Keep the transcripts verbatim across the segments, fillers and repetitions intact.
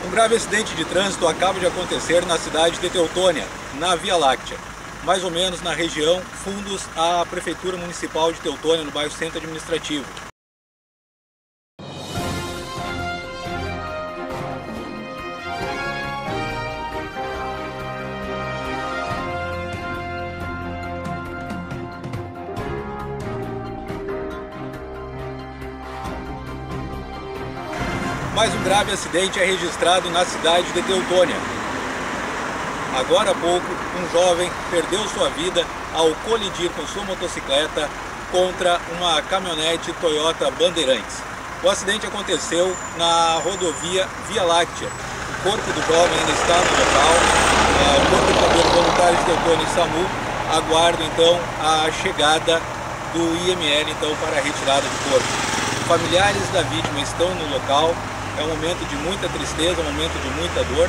Um grave acidente de trânsito acaba de acontecer na cidade de Teutônia, na Via Láctea, mais ou menos na região fundos à Prefeitura Municipal de Teutônia, no bairro Centro Administrativo. Mais um grave acidente é registrado na cidade de Teutônia. Agora há pouco, um jovem perdeu sua vida ao colidir com sua motocicleta contra uma caminhonete Toyota Bandeirantes. O acidente aconteceu na rodovia Via Láctea. O corpo do jovem ainda está no local. O Corpo de Bombeiros Voluntários de Teutônia e SAMU aguardam então a chegada do I M L então, para a retirada do corpo. Familiares da vítima estão no local. É um momento de muita tristeza, um momento de muita dor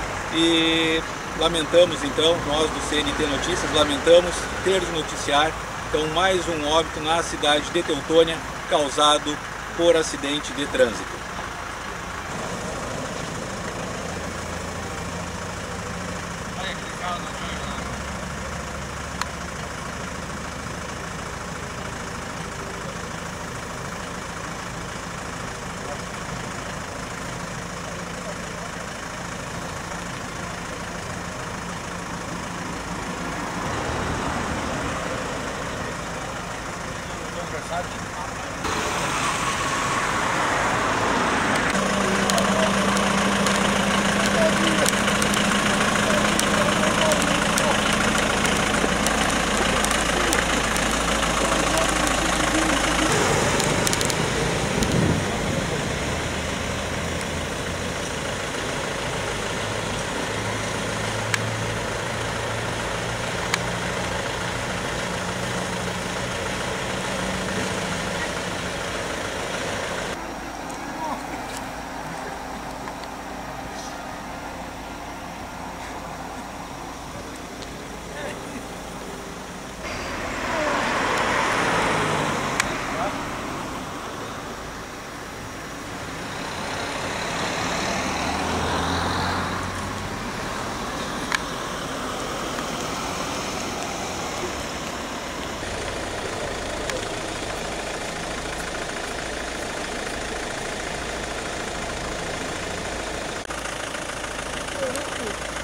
e lamentamos então, nós do C N T Notícias, lamentamos ter de noticiar então mais um óbito na cidade de Teutônia causado por acidente de trânsito. Thank you.